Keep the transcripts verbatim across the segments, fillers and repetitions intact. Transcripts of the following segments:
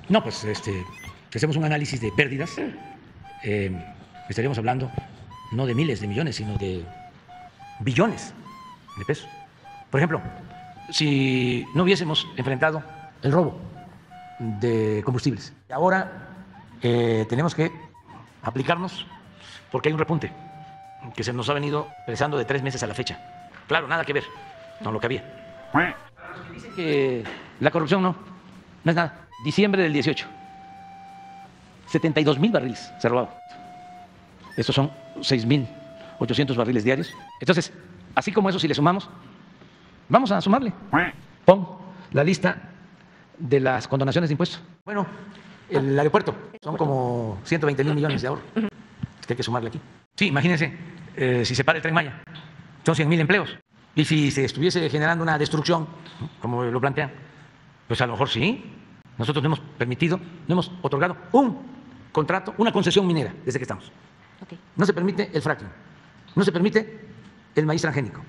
No, pues este, si hacemos un análisis de pérdidas, eh, estaríamos hablando no de miles de millones, sino de billones de pesos. Por ejemplo, si no hubiésemos enfrentado el robo de combustibles, ahora eh, tenemos que aplicarnos porque hay un repunte que se nos ha venido realizando de tres meses a la fecha. Claro, nada que ver con lo que había. Los que dicen que la corrupción no, no es nada. Diciembre del dieciocho, setenta y dos mil barriles se robaban. Estos son seis mil ochocientos barriles diarios. Entonces, así como eso, si le sumamos, vamos a sumarle. Pon la lista de las condonaciones de impuestos. Bueno, el aeropuerto son como ciento veinte mil millones de ahorro que hay que sumarle aquí. Sí, imagínense, eh, si se para el Tren Maya, son cien mil empleos. Y si se estuviese generando una destrucción, como lo plantean, pues a lo mejor sí. Nosotros no hemos permitido, no hemos otorgado un contrato, una concesión minera desde que estamos. Okay. No se permite el fracking, no se permite el maíz transgénico.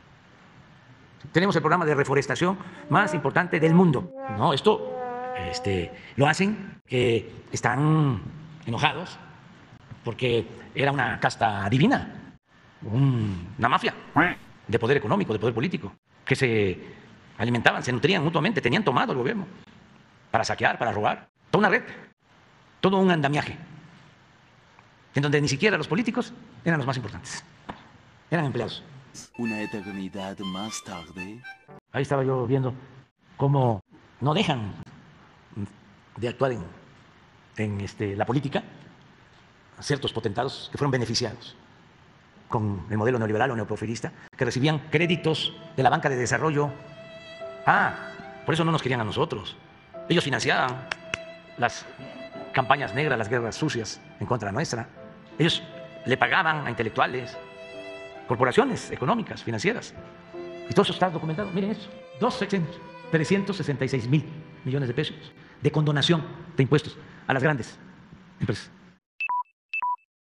Tenemos el programa de reforestación más importante del mundo. No, esto este, lo hacen que están enojados porque era una casta divina, un, una mafia de poder económico, de poder político, que se alimentaban, se nutrían mutuamente, tenían tomado el gobierno para saquear, para robar, toda una red, todo un andamiaje, en donde ni siquiera los políticos eran los más importantes, eran empleados. Una eternidad más tarde. Ahí estaba yo viendo cómo no dejan de actuar en, en este, la política ciertos potentados que fueron beneficiados con el modelo neoliberal o neoporfirista, que recibían créditos de la banca de desarrollo. Ah, por eso no nos querían a nosotros. Ellos financiaban las campañas negras, las guerras sucias en contra nuestra. Ellos le pagaban a intelectuales, corporaciones económicas, financieras. Y todo eso está documentado. Miren eso. Dos sexenios, trescientos sesenta y seis mil millones de pesos de condonación de impuestos a las grandes empresas.